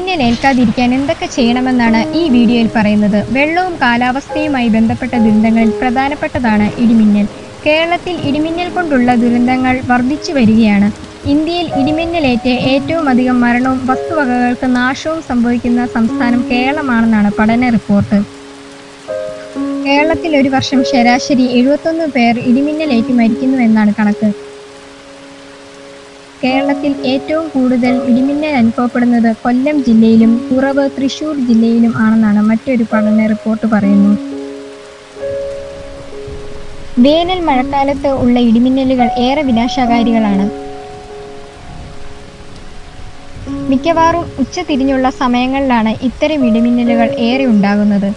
ഇടിമിന്നലേൽക്കാതിരിക്കാൻ എന്തൊക്കെ ചെയ്യണമെന്നാണ് ഈ വീഡിയോയിൽ പറയുന്നത്. വെള്ളവും കാലാവസ്ഥയുമായി ബന്ധപ്പെട്ട ദുരന്തങ്ങളിൽ പ്രധാനപ്പെട്ടതാണ് ഇടിമിന്നൽ. കേരളത്തിൽ ഇടിമിന്നൽ കൊണ്ടുള്ള ദുരന്തങ്ങൾ വർദ്ധിച്ചു വരികയാണ്. ഇന്ത്യയിൽ ഇടിമിന്നലേറ്റ് ഏറ്റവുമധികം മരണവും വസ്തുവകകൾക്ക് നാശവും സംഭവിക്കുന്ന സംസ്ഥാനം കേരളമാണെന്നാണ് പഠന റിപ്പോർട്ട്. കേരളത്തിൽ ഒരു വർഷം ശരാശരി 71 പേർ ഇടിമിന്നലേറ്റ് മരിക്കുന്നുവെന്നാണ് കണക്ക്. കേരളത്തിൽ ഏറ്റവും കൂടുതൽ ഇടിമിന്നൽ അനുഭവപ്പെടുന്നത് കൊല്ലം ജില്ലയിലും കുറവ് തൃശൂർ ജില്ലയിലും ആണെന്നാണ് മറ്റൊരു പഠന റിപ്പോർട്ട് പറയുന്നു. വേനൽ മഴക്കാലത്ത് ഉള്ള ഇടിമിന്നലുകൾ ഏറെ വിനാശകാരികളാണ്. മിക്കവാറും ഉച്ചതിരിഞ്ഞുള്ള സമയങ്ങളിലാണ് ഇത്തരം ഇടിമിന്നലുകൾ ഏറെ ഉണ്ടാകുന്നത്.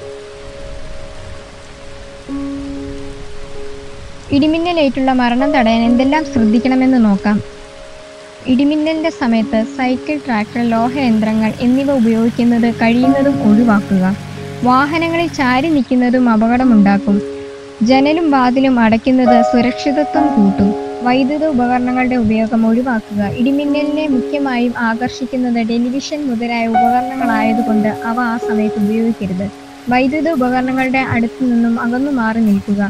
ഇടിമിന്നലേറ്റുള്ള മരണം തടയാൻ എന്തെല്ലാം ശ്രദ്ധിക്കണമെന്ന് നോക്കാം. ഇടിമിന്നലിന്റെ സമയത്ത് സൈക്കിൾ, ട്രാക്ടർ, ലോഹയന്ത്രങ്ങൾ എന്നിവ ഉപയോഗിക്കുന്നത് കഴിയുന്നതും ഒഴിവാക്കുക. വാഹനങ്ങളിൽ ചാരി നിൽക്കുന്നതും അപകടമുണ്ടാക്കും. ജനലും വാതിലും അടയ്ക്കുന്നത് സുരക്ഷിതത്വം കൂട്ടും. വൈദ്യുത ഉപകരണങ്ങളുടെ ഉപയോഗം ഒഴിവാക്കുക. ഇടിമിന്നലിനെ മുഖ്യമായും ആകർഷിക്കുന്നത് ടെലിവിഷൻ മുതലായ ഉപകരണങ്ങളായതുകൊണ്ട് അവ ആ സമയത്ത് ഉപയോഗിക്കരുത്. വൈദ്യുത ഉപകരണങ്ങളുടെ അടുത്തു നിന്നും അകന്നു മാറി നിൽക്കുക.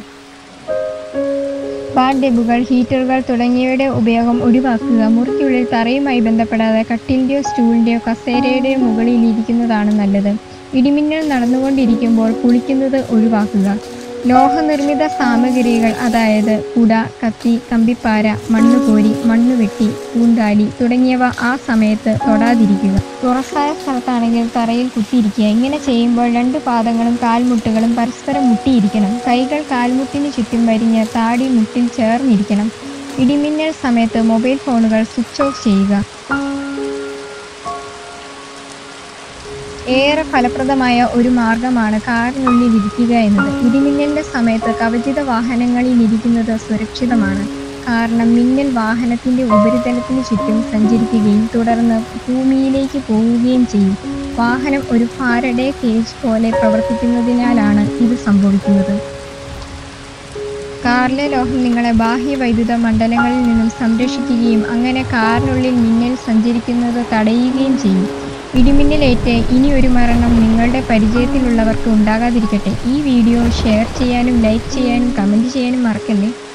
പാഡ്ഡെബുകൾ, ഹീറ്ററുകൾ തുടങ്ങിയവയുടെ ഉപയോഗം ഒഴിവാക്കുക. മുറിക്കുള്ളിൽ തറയുമായി ബന്ധപ്പെടാതെ കട്ടിലിൻ്റെയോ സ്റ്റൂളിൻ്റെയോ കസേരയുടെയോ മുകളിൽ ഇരിക്കുന്നതാണ് നല്ലത്. ഇടിമിന്നൽ നടന്നുകൊണ്ടിരിക്കുമ്പോൾ കുളിക്കുന്നത് ഒഴിവാക്കുക. ലോഹനിർമ്മിത സാമഗ്രികൾ, അതായത് കുട, കത്തി, കമ്പിപ്പാര, മണ്ണുകോരി, മണ്ണുവെട്ടി, പൂന്താലി തുടങ്ങിയവ ആ സമയത്ത് തൊടാതിരിക്കുക. തുറസായ സ്ഥലത്താണെങ്കിൽ തറയിൽ കുത്തിയിരിക്കുക. ഇങ്ങനെ ചെയ്യുമ്പോൾ 2 പാദങ്ങളും കാൽമുട്ടുകളും പരസ്പരം മുട്ടിയിരിക്കണം. കൈകൾ കാൽമുട്ടിന് ചുറ്റും വരിഞ്ഞ് താടി മുട്ടിൽ ചേർന്നിരിക്കണം. ഇടിമിന്നൽ സമയത്ത് മൊബൈൽ ഫോണുകൾ സ്വിച്ച് ഓഫ് ചെയ്യുക. ഏറെ ഫലപ്രദമായ ഒരു മാർഗമാണ് കാറിനുള്ളിൽ ഇരിക്കുക എന്നത്. ഇടിമിന്നലിന്റെ സമയത്ത് കവചിത വാഹനങ്ങളിൽ ഇരിക്കുന്നത് സുരക്ഷിതമാണ്. കാരണം മിന്നൽ വാഹനത്തിന്റെ ഉപരിതലത്തിന് ചുറ്റും സഞ്ചരിക്കുകയും തുടർന്ന് ഭൂമിയിലേക്ക് പോവുകയും ചെയ്യും. വാഹനം ഒരു ഫാരഡേ കേജ് പോലെ പ്രവർത്തിക്കുന്നതിനാലാണ് ഇത് സംഭവിക്കുന്നത്. കാറിലെ ലോഹം നിങ്ങളെ ബാഹ്യ വൈദ്യുത മണ്ഡലങ്ങളിൽ നിന്നും സംരക്ഷിക്കുകയും അങ്ങനെ കാറിനുള്ളിൽ മിന്നൽ സഞ്ചരിക്കുന്നത് തടയുകയും ചെയ്യും. ഇടിമിന്നലേറ്റ് ഇനിയൊരു മരണം നിങ്ങളുടെ പരിചയത്തിലുള്ളവർക്ക് ഉണ്ടാകാതിരിക്കട്ടെ. ഈ വീഡിയോ ഷെയർ ചെയ്യാനും ലൈക്ക് ചെയ്യാനും കമൻറ്റ് ചെയ്യാനും മറക്കല്ലേ.